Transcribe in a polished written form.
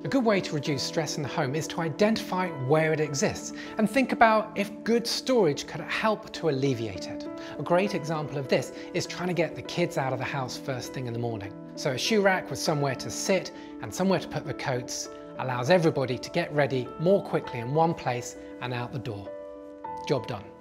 A good way to reduce stress in the home is to identify where it exists and think about if good storage could help to alleviate it. A great example of this is trying to get the kids out of the house first thing in the morning. So a shoe rack with somewhere to sit and somewhere to put the coats allows everybody to get ready more quickly in one place and out the door. Job done.